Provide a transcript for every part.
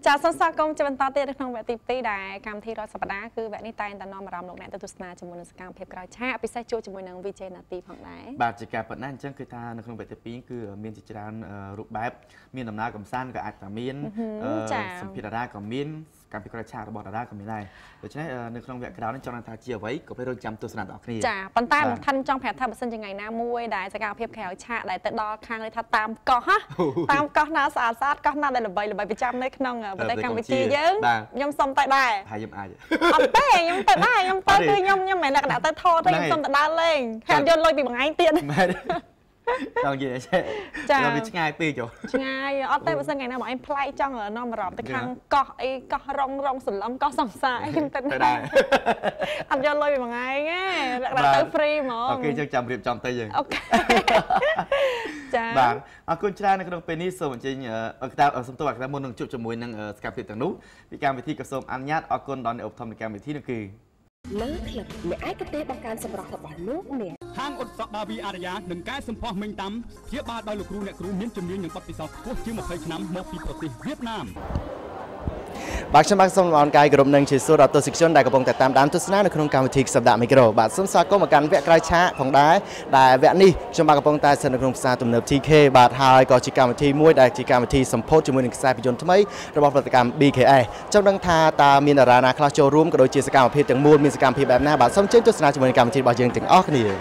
ចាសសកុំជាបន្តទៀតនៅក្នុងវគ្គទី2ដែលកម្មវិធីរដ្ឋសប្តាហ៍គឺវគ្គនេះតែងតែនាំអារម្មណ៍លោកអ្នកទៅទស្សនាជាមួយនឹងសកម្មភាពក្រោយឆាកពិសេសជួបជាមួយនឹង VJ ណាទីផងដែរបាទជាការប៉ុណ្ណាអញ្ចឹងគឺថានៅក្នុងវគ្គទី2គឺមានជាច្រើនរូបបែបមានដំណើរកំសាន្តក៏អាចតែមានសម្ភារតារាក៏មានកម្មវិធីក្រោយឆាករបស់តារាក៏មានដែរដូច្នេះនៅក្នុងវគ្គក្រោយនេះចង់ថាជាអ្វីក៏ពេលរងចាំទស្សនាដល់គ្នាចាប៉ុន្តែមិនថាចង់ប្រាប់ថាបើសិនជាថ្ងៃណាមួយដែលសកម្មភាពក្រោយឆាកដែលទៅដល់ខាងនេះថាតាមកោះតាមកោះណាស្អាតស្អាតកោះណាដែលល្បីល្បីប្រចាំនៅក្នុងប្រទេសកម្ពុជាយើងខ្ញុំសុំទៅដែរហើយខ្ញុំអាចអត់ទេខ្ញុំទៅដែរខ្ញុំទៅគឺខ្ញុំមិនមែនលក្ខណៈទៅថតទេខ្ញុំសុំទៅដើរលេងហើយយកលុយពីមួយថ្ងៃទៀតចង់និយាយចាវាឆ្ងាយពេកចុះឆ្ងាយអត់ទេបើសិនថ្ងៃណាមកឯងប្លែកចង់នាំអារម្មណ៍ទៅខាងកោះអីកោះរងសន្លឹមកោះសង្សារអីខ្ញុំទៅដែរអត់យកលុយពីមួយថ្ងៃទេលក្ខណៈទៅ free ហ្មងអូខេយើងចាំរៀបចំទៅយើងអូខេចាបាទអរគុណច្រើននៅក្នុងពេលនេះសូមអញ្ជើញសូមទោសអាក្រាមុននឹងជួបជាមួយនឹងសកម្មភាពទាំងនោះពីកម្មវិធីក៏សូមអនុញ្ញាតអរគុណដល់អ្នកឧបត្ថម្ភនៃកម្មវិធីនោះគឺលើក្លឹបអ្នកឯកទេសបង្កើនសម្រស់របស់លោកអ្នកហាងអ៊ុតសក់បាវីអារយ៉ានឹងកែសម្ផស្សមិញតាមព្យាបាលដោយលោកគ្រូអ្នកគ្រូមានជំនាញនិងបទពិសោធន៍ខ្ពស់ជាង20ឆ្នាំមកពីប្រទេសវៀតណាមបាទខ្ញុំបាទសូមអរកាយគ្រប់នឹងជាសួរដល់ទស្សនិកជនដែលកំពុងតែតាមដានទស្សនានៅក្នុងកម្មវិធីសប្តាហ៍មីក្រូបាទសូមស្វាគមន៍មកកាន់វគ្គក្រោយឆាកផងដែរដែលវគ្គនេះខ្ញុំបាទកំពុងតែស្ថិតនៅក្នុងផ្សារទំនើប TK បាទហើយក៏ជាកម្មវិធីមួយដែលជាកម្មវិធីសម្ពោធជាមួយនឹងខ្សែភាពយន្តថ្មីរបស់ផលិតកម្ម BKS ចង់ដឹងថាតើមានតារាណាខ្លះចូលរួមក៏ដូចជាសកម្មភាពទាំងមូលមានសកម្មភាពបែបណាបាទសូមជើញទស្សនាជាមួយនឹងកម្មវិធីរបស់យើងទាំងអស់គ្នា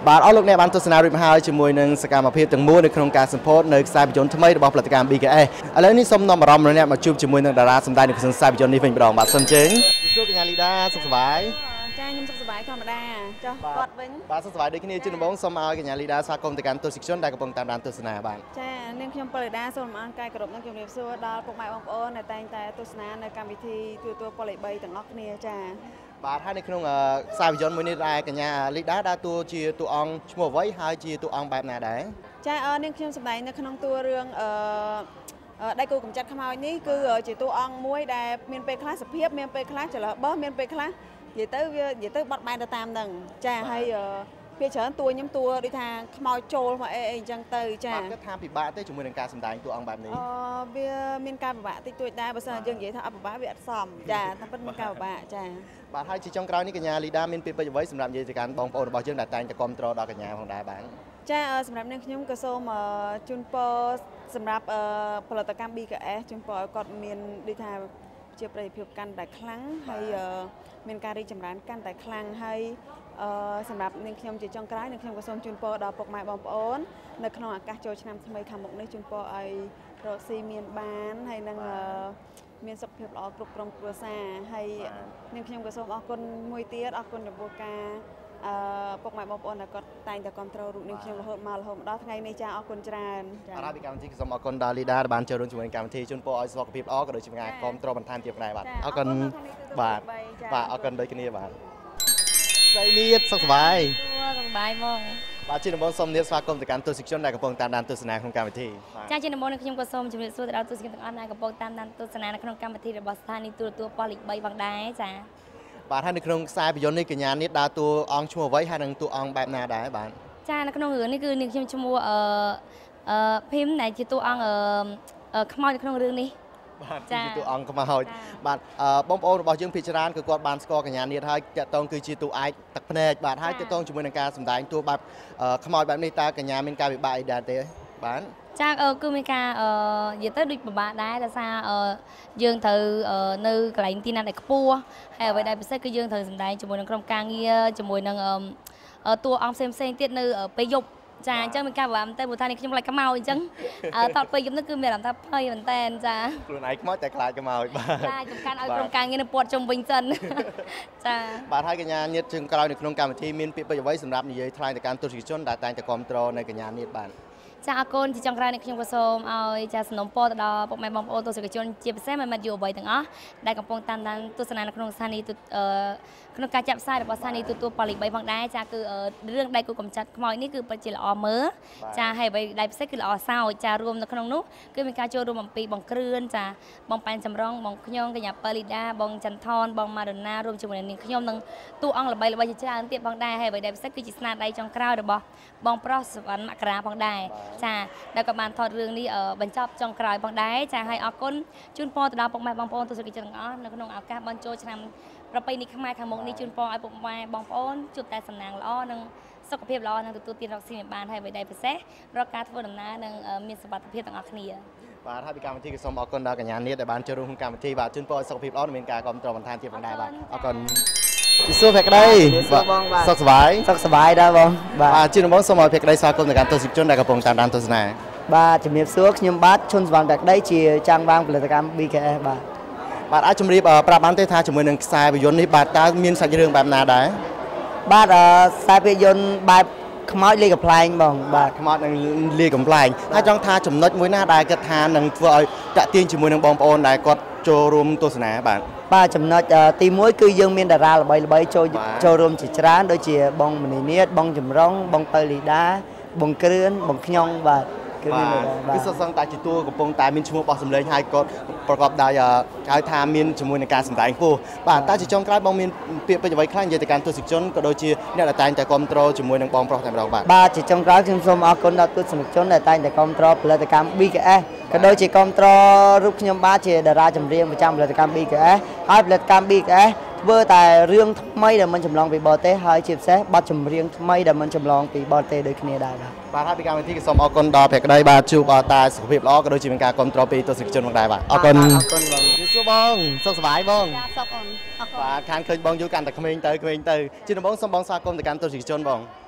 បាទអរលោកអ្នកបានទស្សនារួចមកហើយជាមួយនឹងសកម្មភាពទាំងមូលនៅក្នុងការសម្ពោធនៅខ្សែភាពយន្តថ្មីរបស់ផលិតកម្ម BKS ឥឡូវនេះសូមនាំអារម្មណ៍អ្នកមកជួបជាមួយនឹងតារាសម្ដែងនៅក្នុងខ្សែភាពយន្តនេះវិញម្ដងបាទសិនជើងសួរកញ្ញាលីដាសុខសប្បាយចាខ្ញុំសុខសប្បាយធម្មតាចុះគាត់វិញបាទសុខសប្បាយដូចគ្នាជាដំបូងសូមឲ្យកញ្ញាលីដាស្វាគមន៍ទៅកាន់ទស្សនិកជនដែលកំពុងតាមដានទស្សនាបាទចានាងខ្ញុំពលីដាសូមអរកាយគោរពនឹងជំរាបសួរដល់ពុកម៉ែបងប្អូនដែលតែងតែទស្សនានៅកម្មវិធីទូទួលពលី3ទាំងអស់គ្នាចាបាទហើយនៅក្នុងខ្សែភាពយន្តមួយនេះដែរកញ្ញាលីដាដើរតួជាតួអង្គឈ្មោះអ្វីហើយជាតួអង្គបែបណាដែរចានាងខ្ញុំសម្ដែងនៅក្នុងតួរឿងដៃគូកម្ចាត់ខ្មោចនេះគឺជាតួអង្គមួយដែលមានពេលខ្លះសភាពមានពេលខ្លះចលបោះមានពេលខ្លះនិយាយទៅបត់បែនទៅតាមនឹងចាហើយពេលច្រើនតួខ្ញុំតួដូចថាខ្មោចចូលមកអីអញ្ចឹងទៅចាបាទគាត់ថាពិបាកទេជាមួយនឹងការសម្ដែងតួអង្គបែបនេះវាមានការពិបាកតិចតួចដែរបើសិនយើងនិយាយថាអត់ពិបាកវាអត់សមចាតែពិតមានការពិបាកចាបាទហើយជាចុងក្រោយនេះកញ្ញាលីដាមានពាក្យពេចន៍អ្វីសម្រាប់និយាយទៅកាន់បងប្អូនរបស់យើងដែលតែងតែគាំទ្រដល់កញ្ញាផងដែរបាទចាសម្រាប់នាងខ្ញុំក៏សូមជូនពរសម្រាប់ផលិតកម្ម BKS ជូនពរឲ្យគាត់មានដូចថាជាប្រតិភិបកាន់តែខ្លាំងហើយមានការរីកចម្រើនកាន់តែខ្លាំងហើយសម្រាប់នាងខ្ញុំជាចុងក្រោយនាងខ្ញុំក៏សូមជូនពរដល់ពុកម៉ែបងប្អូននៅក្នុងឱកាសចូលឆ្នាំថ្មីខាងមុខនេះជូនពរឲ្យរកស៊ីមានបានហើយនឹងមានសុខភាពល្អគ្រប់គ្រងគ្រួសារហើយនាងខ្ញុំក៏សូមអរគុណមួយទៀតអរគុណចំពោះការពុកម៉ែបងប្អូនដែលគាត់តែងតែគ្រប់គ្រងរូបនាងខ្ញុំរហូតមកដល់ថ្ងៃនេះចាអរគុណច្រើនចាអរពីកម្មវិធីសូមអរគុណដល់លីដាដែលបានចូលរួមជាមួយកម្មវិធីជូនពរឲ្យសុខភាពល្អក៏ដូចជាការគ្រប់គ្រងបន្ថែមទៀតដែរបាទអរគុណបាទអរគុណដូចគ្នាបាទស្រីនេះសុខសប្បាយសុខសប្បាយហ្មងបាទជាដំបូងសូមស្វាគមន៍ទៅកាន់ទស្សនិកជនដែលកំពុងតាមដានទស្សនាក្នុងកម្មវិធីចាជាដំបូងខ្ញុំក៏សូមជម្រាបសួរទៅដល់ទស្សនិកជនទាំងអស់ដែលកំពុងតាមដានទស្សនានៅក្នុងកម្មវិធីរបស់ស្ថានីយ៍ទូរទស្សន៍ប៉លេខ3ផងដែរចាបាទហើយនៅក្នុងខ្សែភាពយន្តនេះកញ្ញានេះដើរតួអង្គឈ្មោះអ្វីហើយនឹងតួអង្គបែបណាដែរបាទចានៅក្នុងរឿងនេះគឺនាងខ្ញុំឈ្មោះភីមដែលជាតួអង្គខ្មោចនៅក្នុងរឿងនេះបាទជាតួអង្គខ្មោចបាទបងប្អូនរបស់យើងភាគច្រើនគឺគាត់បានស្គាល់កញ្ញានេះហើយតកតងគឺជាតួឯកទឹកភ្នែកបាទហើយតកតងជាមួយនឹងការសម្ដែងតួបែបខ្មោចបែបនេះតើកញ្ញាមានការវិបាកអីដែរទេបាទចាគឺមានការនិយាយទៅដូចពិបាកដែរដោយសារយើងត្រូវនៅកន្លែងទីណាត់ដែលខ្ពស់ហើយអ្វីដែលពិសេសគឺយើងត្រូវសម្ដែងជាមួយនឹងក្រុមការងារជាមួយនឹងតួអង្គផ្សេងទៀតនៅពេលយប់ចាអញ្ចឹងមានការពិបាកមែនតើព្រោះថានេះខ្ញុំខ្លាចខ្មោចអញ្ចឹងតតពេលយប់នេះគឺមានអារម្មណ៍ថាភ័យមែនតើចាខ្លួនឯងខ្មោចតែខ្លាចខ្មោចបាទចាសំខាន់ឲ្យក្រុមការងារនៅពាត់ជុំវិញសិនចាបាទហើយកញ្ញាញាតិជើងក្រោយនៅក្នុងកម្មវិធីមានពាក្យពេចន៍អ្វីសម្រាប់និយាយថ្លែងទៅកាន់ទស្សនិកជនដែលតែងតែគាំទ្រនៅកញ្ញាញាតិបាទចាអរគុណជាចុងក្រោយនេះខ្ញុំក៏សូមឲ្យចាសំណូមពរទៅដល់ពុកម៉ែបងប្អូនទស្សនិកជនជាពិសេសមិត្តយុវវ័យទាំងអស់ដែលកំពុងតាមដានទស្សនានៅក្នុងស្ថានីយ៍ក្នុងការចាក់ផ្សាយរបស់ស្ថានីយ៍ទូទួលប៉លេខ3ផងដែរចាគឺរឿងដៃគូកម្ចាត់ខ្មោចនេះគឺពិតជាល្អមើលចាហើយអ្វីដែលពិសេសគឺល្អសោចចារួមនៅក្នុងនោះគឺមានការចូលរួមអំពីបងគ្រឿនចាបងប៉ែនចម្រុងបងខ្ញុំកញ្ញាប៉លីដាបងចន្ទថនបងម៉ាដូណារួមជាមួយនឹងនាងខ្ញុំនិងតួអង្គល្បីៗជាច្រើនទៀតផងដែរហើយអ្វីដែលពិសេសគឺជាស្នាដៃចុងក្រោយរបស់បងប្រុសសវណ្ណមករាផងដែរចាដែលក៏បានថតរឿងនេះបញ្ចប់ចុងក្រោយផងដែរចាហើយអរគុណជូនពរទៅដល់ពុកម៉ែបងប្អូនទស្សនិកជនទាំងអស់នៅក្នុងឱកាសបានចូលឆ្នាំប្រពៃណីខ្មែរខាងមុខនេះជូនពរឲ្យពុកម៉ែបងប្អូនជួបតែសំណាងល្អនិងសុខភាពល្អនិងទទួលទានរកស៊ីបានហើយអ្វីដែលពិសេសរកការធ្វើដំណើរនិងមានសុខភាពទាំងអស់គ្នាបាទហើយពីកម្មវិធីក៏សូមអរគុណដល់កញ្ញានាងដែលបានចូលរួមក្នុងកម្មវិធីបាទជូនពរឲ្យសុខភាពល្អនិងមានការគាំទ្របន្ថែមទៀតផងដែរបាទអរគុណពីសួរភក្តីសុខសប្បាយសុខសប្បាយដែរបងបាទជាដំបូងសូមឲ្យភក្តីស្វាគមន៍ទៅកាន់ទស្សនិកជនដែលកំពុងតាមដានទស្សនាបាទជំរាបសួរខ្ញុំបាទឈុនសវណ្ណភក្តីជាចាំងវាងផលិតកម្ម BKS បាទអាចជម្រាបប្រាប់បានទេថាជាមួយនឹងខ្សែភាពយន្តនេះបាទតើមានសាច់រឿងបែបណាដែរបាទខ្សែភាពយន្តបែបខ្មោចលាយកំ pl ែងបងបាទខ្មោចនឹងលាយកំ pl ែងហើយចង់ថាចំណុចមួយណាដែលគាត់ថានឹងធ្វើឲ្យតាក់ទាញជាមួយនឹងបងប្អូនដែលគាត់ចូលរួមទស្សនាបាទចំណុចទី1គឺយើងមានតារាល្បីៗចូលរួមជាច្រើនដូចជាបងមនីនាថបងចម្រុងបងប៉ៅលីដាបងគ្រឿនបងខ្ញុំបាទគឺសុទ្ធសឹងតែជាតួកំពុងតែមានឈ្មោះបោះសម្លេងហើយក៏ប្រកបដោយហៅថាមានជាមួយនឹងការសម្ដែងខ្ពស់បាទតែជាចុងក្រោយបងមានពាក្យពេចន៍អ្វីខ្លះនិយាយទៅកាន់ទស្សនិកជនក៏ដូចជាអ្នកដែលតែងតែគាំទ្រជាមួយនឹងបងប្រុសតែម្ដងបាទជាចុងក្រោយខ្ញុំសូមអរគុណដល់ទស្សនិកជនដែលតែងតែគាំទ្រផលិតកម្ម BKS ក៏ដូចជាគាំទ្ររូបខ្ញុំបាទជាតារាចម្រៀងប្រចាំផលិតកម្ម BKS ហើយផលិតកម្ម BKS ធ្វើតែរឿងថ្មីដែលមិនចម្លងពីបរទេសហើយជាពិសេសបទចម្រៀងថ្មីដែលមិនចម្លងពីបរទេសដូចគ្នាដែរបាទហើយពីកម្មវិធីក៏សូមអរគុណដល់ភក្តីបាទជួបតែសុខភាពល្អក៏ដូចជាមានការគាំទ្រពីទស្សនិកជនផងដែរបាទអរគុណអរគុណបងយូសួរបងសុខសប្បាយបងសុខអូនអរគុណបាទខានឃើញបងយូរកាន់តែក្មេងទៅជាដំបូងសូមបងស្វាគមន៍ទៅកាន់ទស្សនិកជនបង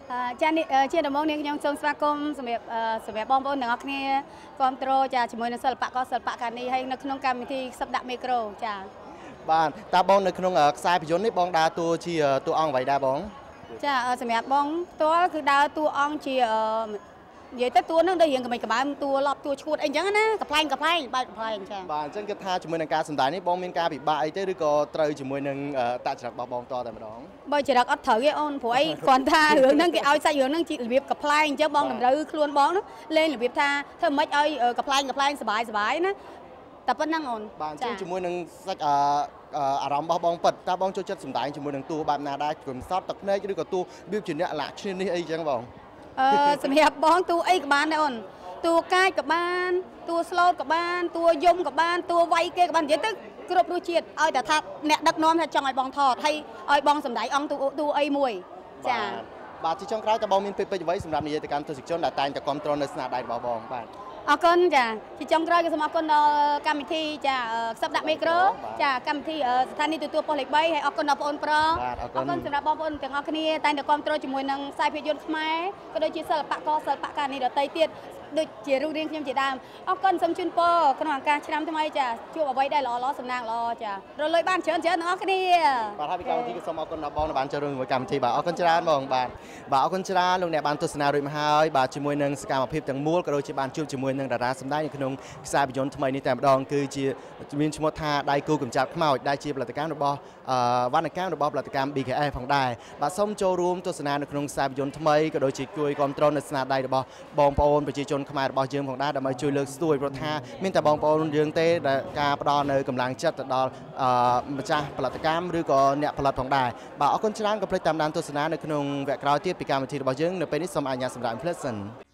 ចាជាដំណងនាងខ្ញុំសូមស្វាគមន៍សម្រាប់បងប្អូនទាំងអស់គ្នាគ្រប់គ្រងចាជាមួយនឹងសិល្បករសិល្បករនេះហើយនៅក្នុងកម្មវិធីសឹកដាក់មីក្រូចាបាទតើបងនៅក្នុងខ្សែភាពយន្តនេះបងដើរតួជាតួអង្គអ្វីដែរបងចាសម្រាប់បងផ្ទាល់គឺដើរតួអង្គជានិយាយទៅតួនឹងដូចរៀងក្មេងក្បែមតួឡប់តួឈួតអីចឹងណាកំ pl ែងបែបកំ pl ែងចាបាទអញ្ចឹងគិតថាជាមួយនឹងការសម្ដែងនេះបងមានការពិបាកអីទេឬក៏ត្រូវជាមួយនឹងតចរិតរបស់បងតតែម្ដងបើចរិតអត់ត្រូវទេអូនព្រោះអីគ្រាន់ថារឿងហ្នឹងគេឲ្យសាច់រឿងហ្នឹងជារបៀបកំ pl ែងអញ្ចឹងបងតម្រូវខ្លួនបងនោះលេងរបៀបថាធ្វើមិនឲ្យកំ pl ែងសបាយណាតែប៉ុណ្្នឹងអូនបាទអញ្ចឹងជាមួយនឹងសាច់អារម្មណ៍របស់បងពិតតើបងចូលចិត្តសម្ដែងជាមួយនឹងតួបែបណាដែរកំសត់ទឹកភ្នែកឬក៏តួវាជាអ្នកលាក់ឈ្នានេះអីចឹងបងសម្រាប់បងតួអីក៏បានដែរអូនតួកាយក៏បានតួស្លូតក៏បានតួយំក៏បានតួវាយគេក៏បាននិយាយទៅគ្រប់រសជាតិឲ្យតែថាអ្នកដឹកនាំថាចង់ឲ្យបងថតហើយឲ្យបងសម្ដែងអង្គតួអីមួយចាបាទជាចុងក្រោយតើបងមានពេចអ្វីសម្រាប់និយាយទៅកាន់ទស្សនិកជនដែលតែងតែគ្រប់គ្រងនៅស្នាដៃរបស់បងបាទអរគុណចាជាចុងក្រោយក៏សូមអរគុណដល់កម្មវិធីចាខ្សឹបដាក់មីក្រូចាកម្មវិធីស្ថានីយ៍ទូទួលប៉ុស្តិ៍លេខ3ហើយអរគុណដល់បងប្អូនប្រុសអរគុណសម្រាប់បងប្អូនទាំងអស់គ្នាតែងតែគ្រប់គ្រងជាមួយនឹងខ្សែភាពយន្តខ្មែរក៏ដូចជាសិល្បករនេះដទៃទៀតដូចជារូបរាងខ្ញុំជាដើមអរគុណសូមជូនពរក្នុងឱកាសឆ្នាំថ្មីចាជួបអ្វីដែលល្អសំណាងល្អចារលួយបានច្រើនទាំងអស់គ្នាបាទហើយពីកម្មវិធីក៏សូមអរគុណដល់បងដែលបានចូលរួមជាមួយកម្មវិធីបាទអរគុណច្រើនបងបាទអរគុណច្រើនលោកអ្នកបានទស្សនារួចមកហើយបាទជាមួយនឹងសកម្មភាពទាំងមូលក៏ដូចជាបានជួបជាមួយនឹងតារាសម្ដែងនៅក្នុងខ្សែភាពយន្តថ្មីនេះតែម្ដងគឺជាមានឈ្មោះថាដៃគូកម្ចាត់ខ្មោចដែលជាផលិតកម្មរបស់វណ្ណកម្មរបស់ផលិតកម្ម BKS ផងដែរបាទសូមចូលរួមទស្សនានៅក្នុងខ្សែភាពយន្តថ្មីក៏ដូចជាជួយគ្រប់គ្រងនៅស្នាដៃរបស់បងប្អូនប្រជាជនខ្មែររបស់យើងផងដែរដើម្បីជួយលើកស្ទួយព្រោះថាមានតែបងប្អូនយើងទេដែលការផ្ដល់នៅកម្លាំងចិត្តទៅដល់ម្ចាស់ផលិតកម្មឬក៏អ្នកផលិតផងដែរបាទអរគុណច្រើនកុំភ្លេចតាមដានទស្សនានៅក្នុងវគ្គក្រោយទៀតពីកម្មវិធីរបស់យើងនៅពេលនេះសូមអនុញ្ញាតសម្រាប់ Pleasant